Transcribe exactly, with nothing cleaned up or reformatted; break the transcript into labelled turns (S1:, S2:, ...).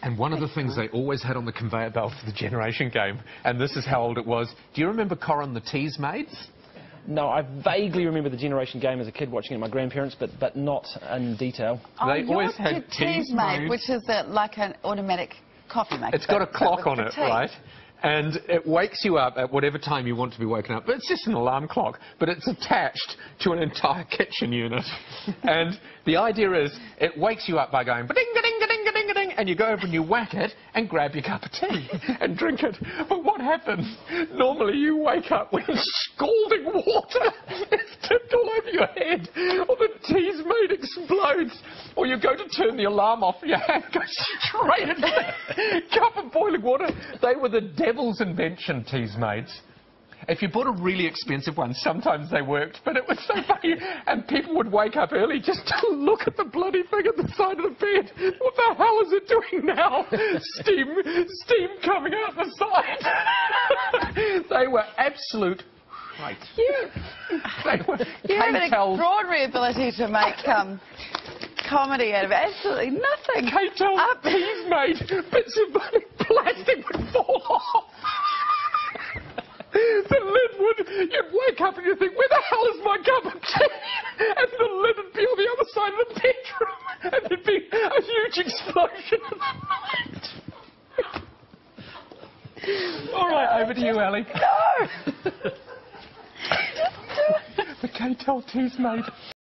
S1: And one of the things they always had on the conveyor belt for the Generation game, and this is how old it was, do you remember Corin the Tease Maid?
S2: No, I vaguely remember the Generation game as a kid watching it with my grandparents, but but not in detail.
S3: Oh,
S1: They always had
S3: Tease Maid, which is a, like an automatic coffee maker.
S1: It's got a clock on it,
S3: tea.
S1: right? And it wakes you up at whatever time you want to be woken up. But it's just an alarm clock, but it's attached to an entire kitchen unit. And the idea is it wakes you up by going ba-ding-a-ding-a-ding-a-ding-a-ding, and you go over and you whack it and grab your cup of tea and drink it. But what happens? Normally you wake up with scalding water. It's tipped all over your head, or the tea's made explodes, or you go to turn the alarm off and your hand goes straight into the cup of boiling water. They were the devil's invention, teas maids. If you bought a really expensive one, sometimes they worked, but it was so funny. And people would wake up early just to look at the bloody thing at the side of the bed. What the hell is it doing now? Steam, steam coming out the side. They were absolute right.
S3: You,
S1: They were.
S3: you have an
S1: K-Tel,
S3: extraordinary ability to make um, comedy out of absolutely nothing.
S1: K-Tel
S3: Up.
S1: teas made. Bits of plastic would fall off. The lid would, you'd wake up and you'd think, where the hell is my cup of tea? And the lid would be on the other side of the bedroom, and there'd be a huge explosion in the night. All right, over to you, Ellie.
S3: No!
S1: The K-Tel tea's made.